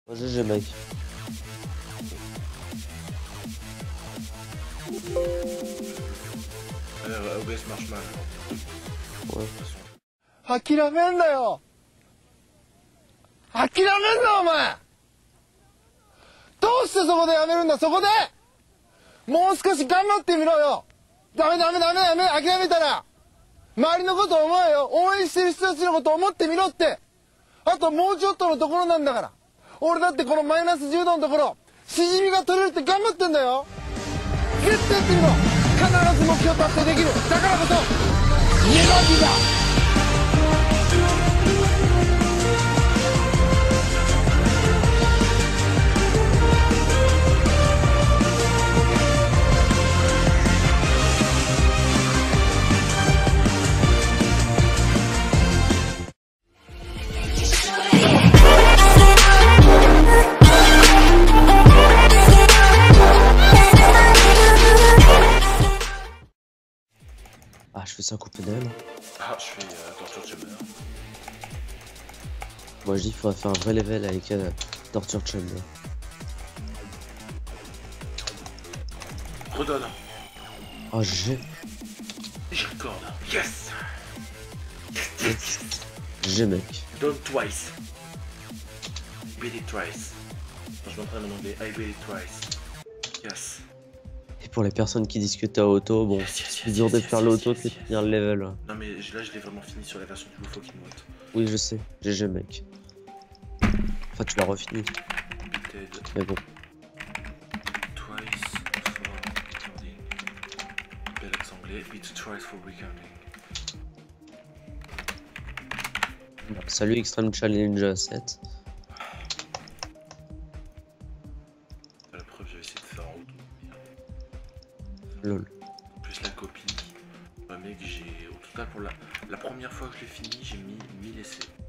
GG mec. OBS marche mal. Ouais. 諦めんなよ。諦めんなお前。どうしてそこでやめるんだ。そこでもう少し頑張ってみろよ。ダメ諦めたら周りのこと思えよ。応援してる人たちのこと思ってみろって。あともうちょっとのところなんだから。俺だってこのマイナス10度のところしじみが取れるって頑張ってんだよ。絶対やってみろ。必ず目標達成できる。だからこそメロディだ。 Ah, je fais ça couper d'elle. Ah, je fais Torture Chamber. Moi je dis qu'il faudrait faire un vrai level avec Torture Chamber. Redonne. Oh GG. Je recorde. Yes. Yes. GG mec. Done twice. Beat it twice. Je m'entraîne en anglais. I beat it twice. Yes. Et pour les personnes qui disent que t'es auto, bon, c'est dur de faire l'auto que de finir le level. Non mais là je l'ai vraiment fini sur la version du Fucking What. Oui je sais, GG mec. Enfin tu l'as refini. Beated Mais bon. twice for recording. Belex anglais. Beat twice for recording. Salut Extreme Challenge 7. La preuve j'avais essayé de faire en auto. Lol. Plus la copie. Ouais mec j'ai au total pour la première fois que je l'ai fini j'ai mis 1000 essais.